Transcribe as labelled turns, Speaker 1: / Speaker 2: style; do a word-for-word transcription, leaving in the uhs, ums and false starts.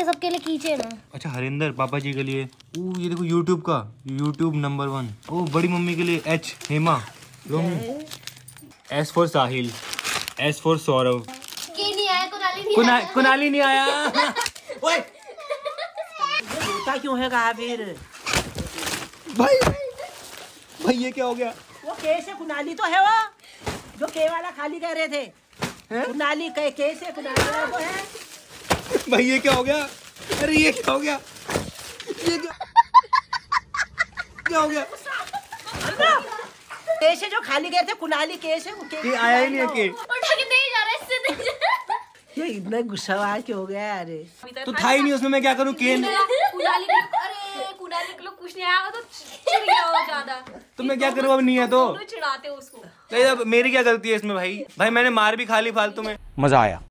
Speaker 1: सबके लिए कीचेन है।
Speaker 2: अच्छा हरिंदर पापा जी के लिए। ओ ये देखो यूट्यूब का, यूट्यूब नंबर वन। ओ बड़ी मम्मी के लिए H Hema. S for Sahil, S for Saurabh.
Speaker 1: K नहीं आया, कुनाली नहीं
Speaker 2: कुना,
Speaker 1: आया।
Speaker 2: कुनाली नहीं आया। ओए
Speaker 3: रोता क्यों है कहा फिर?
Speaker 2: भाई भाई ये क्या हो गया?
Speaker 3: वो के से कुनाली तो है वो, जो के वाला खाली कह रहे थे। कुनाली के, के से कुनाली वो है।
Speaker 2: भाई ये क्या हो गया? अरे ये क्या हो गया? ये क्या क्या हो गया?
Speaker 3: के से जो खाली गए थे कुनाली, के से के,
Speaker 2: ये आया ही नहीं है के।
Speaker 1: उठा के नहीं जा रहा, इससे नहीं जा रहा।
Speaker 3: ये इतना गुस्सा आज क्यों हो गया? अरे
Speaker 2: तो था ही नहीं उसमें, मैं क्या करूं? केन
Speaker 1: कुनाली के, अरे कुनाली के लोग कुछ नहीं आया तो चिढ़ गया हो ज्यादा।
Speaker 2: तो मैं क्या करूं? अब नहीं है तो
Speaker 1: चिढ़ाते हो उसको।
Speaker 2: नहीं, अब मेरी क्या गलती है इसमें भाई? भाई मैंने मार भी खा ली फालतू में।
Speaker 4: मजा आया।